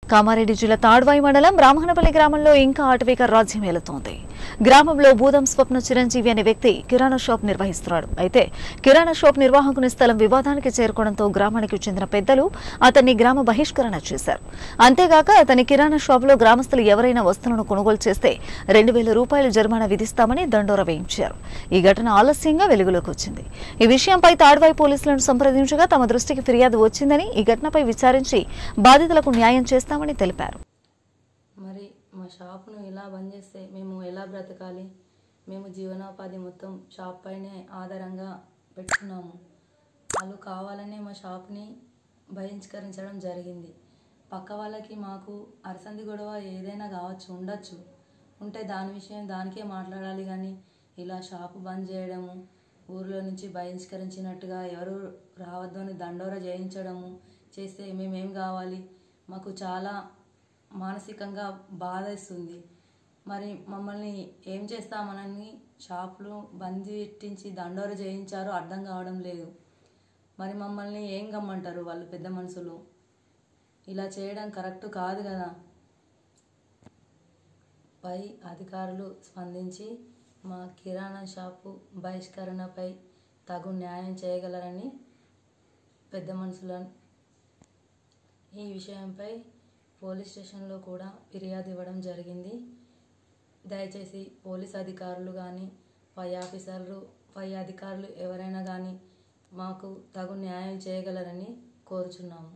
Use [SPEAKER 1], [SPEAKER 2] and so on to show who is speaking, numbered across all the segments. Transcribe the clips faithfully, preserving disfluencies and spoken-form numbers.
[SPEAKER 1] కామారెడ్డి జిల్లా తాడ్వాయి మండలం బ్రాహ్మణపల్లి గ్రామంలో ఇంకా ఆటవిక రాజ్యం ఏలుతోంది. గ్రామంలో భూదం స్వప్న చిరంజీవి అనే వ్యక్తి కిరాణా షాప్ నిర్వహిస్తున్నాడు. అయితే కిరాణా షాప్ నిర్వాహకుని స్థలం వివాదానికి చేరుకోవడంతో గ్రామానికి చెందిన పెద్దలు అతన్ని గ్రామ బహిష్కరణ చేశారు. అంతేగాక అతని కిరాణా షాపులో గ్రామస్తులు ఎవరైనా వస్తువులను కొనుగోలు చేస్తే రెండు వేల రూపాయలు జరిమానా విధిస్తామని దండోర వేయించారు. ఈ ఘటన ఆలస్యంగా వెలుగులోకి వచ్చింది. ఈ విషయంపై తాడ్వాయి పోలీసులను సంప్రదించగా తమ దృష్టికి ఫిర్యాదు వచ్చిందని, ఈ ఘటనపై విచారించి బాధితులకు న్యాయం చేస్తామని తెలిపారు.
[SPEAKER 2] మరి మా షాపును ఇలా బంద్ చేస్తే మేము ఎలా బ్రతకాలి? మేము జీవనోపాధి మొత్తం షాప్ పైనే ఆధారంగా పెట్టుకున్నాము. వాళ్ళు కావాలనే మా షాప్ని బహిష్కరించడం జరిగింది. పక్క వాళ్ళకి మాకు అరసంది గొడవ ఏదైనా కావచ్చు, ఉండొచ్చు. ఉంటే దాని విషయం దానికే మాట్లాడాలి. కానీ ఇలా షాపు బంద్ చేయడము, ఊర్లో నుంచి బహిష్కరించినట్టుగా ఎవరు రావద్దు అని దండోర చేయించడము చేస్తే మేమేం కావాలి? మాకు చాలా మానసికంగా బాధ ఇస్తుంది. మరి మమ్మల్ని ఏం చేస్తామనని షాపులు బంద్ పెట్టించి దండోర చేయించారో అర్థం కావడం లేదు. మరి మమ్మల్ని ఏం గమ్మంటారు వాళ్ళు పెద్ద మనుషులు? ఇలా చేయడం కరెక్ట్ కాదు కదా. పై అధికారులు స్పందించి మా కిరాణా షాపు బహిష్కరణపై తగు న్యాయం చేయగలరని పెద్ద మనుషులను ఈ విషయంపై పోలీస్ స్టేషన్లో కూడా ఫిర్యాదు ఇవ్వడం జరిగింది. దయచేసి పోలీస్ అధికారులు కానీ పై ఆఫీసర్లు పై అధికారులు ఎవరైనా కానీ మాకు తగు న్యాయం చేయగలరని కోరుచున్నాము.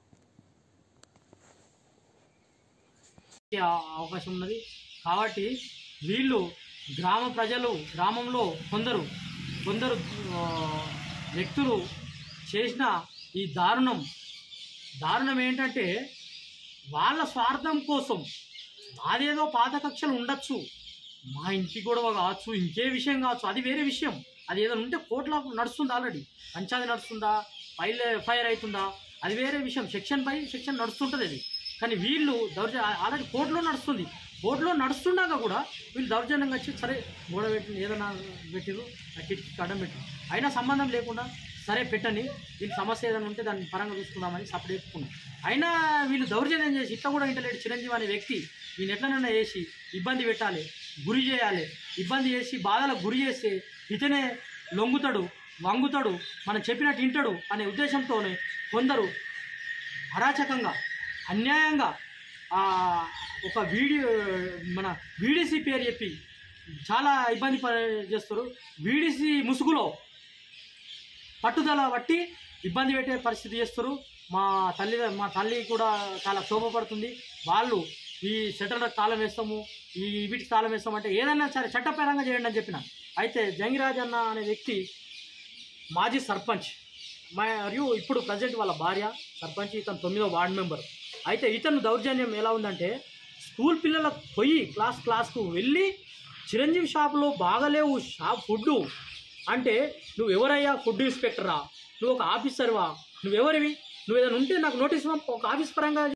[SPEAKER 3] అవకాశం ఉన్నది కాబట్టి వీళ్ళు గ్రామ ప్రజలు గ్రామంలో కొందరు కొందరు వ్యక్తులు చేసిన ఈ దారుణం దారుణం ఏంటంటే వాళ్ళ స్వార్థం కోసం మాదేదో పాత కక్షలు ఉండొచ్చు, మా ఇంటి గొడవ కావచ్చు, ఇంకే విషయం కావచ్చు, అది వేరే విషయం. అది ఏదైనా ఉంటే కోర్టులో నడుస్తుంది, ఆల్రెడీ పంచాయతీ నడుస్తుందా, ఫైల్ ఎఫ్ఐఆర్ అవుతుందా, అది వేరే విషయం. సెక్షన్ బై సెక్షన్ నడుస్తుంటుంది అది. కానీ వీళ్ళు దౌర్జన్యం ఆల్రెడీ కోర్టులో నడుస్తుంది. కోర్టులో నడుస్తున్నాక కూడా వీళ్ళు దౌర్జన్యంగా వచ్చి సరే గొడవ పెట్టి ఏదైనా పెట్టిరు, కిటికీ అడ్డం పెట్టి అయినా సంబంధం లేకుండా సరే పెట్టని, వీళ్ళ సమస్య ఏదైనా ఉంటే దాన్ని పరంగా చూసుకుందామని సపరేట్ చెప్పుకున్నాం. అయినా వీళ్ళు దౌర్జన్యం చేసి ఇట్లా కూడా ఇంటలేడు చిరంజీవి అనే వ్యక్తి వీళ్ళు ఎట్లనైనా చేసి ఇబ్బంది పెట్టాలి, గురి చేయాలి. ఇబ్బంది చేసి బాధలకు గురి చేస్తే ఇతనే లొంగుతాడు, వంగుతాడు, మనం చెప్పినట్టు వింటాడు అనే ఉద్దేశంతోనే కొందరు అరాచకంగా అన్యాయంగా ఒక వీడియో మన వీడీసీ పేరు చెప్పి చాలా ఇబ్బంది చేస్తారు. వీడీసీ ముసుగులో పట్టుదల బట్టి ఇబ్బంది పెట్టే పరిస్థితి చేస్తారు. మా తల్లి మా తల్లి కూడా చాలా క్షోభపడుతుంది. వాళ్ళు ఈ షట్టర్ తాళం వేస్తాము, ఈ వీటికి తాళం వేస్తామంటే ఏదైనా సరే చట్టపరంగా చేయండి అని చెప్పిన. అయితే జంగిరాజ్ అన్న అనే వ్యక్తి మాజీ సర్పంచ్ మరియు ఇప్పుడు ప్రజెంట్ వాళ్ళ భార్య సర్పంచ్, ఇతను తొమ్మిదో వార్డు మెంబర్. అయితే ఇతను దౌర్జన్యం ఎలా ఉందంటే స్కూల్ పిల్లలకు పోయి క్లాస్ క్లాస్కు వెళ్ళి చిరంజీవి షాపులో బాగలేవు షాప్ ఫుడ్డు అంటే, నువ్వు ఎవరయ్యా? ఫుడ్ ఇన్స్పెక్టరా? నువ్వు ఒక ఆఫీసర్వా? నువ్వెవరివి? నువ్వు ఏదైనా ఉంటే నాకు నోటీస్ ఒక ఆఫీస్ పరంగా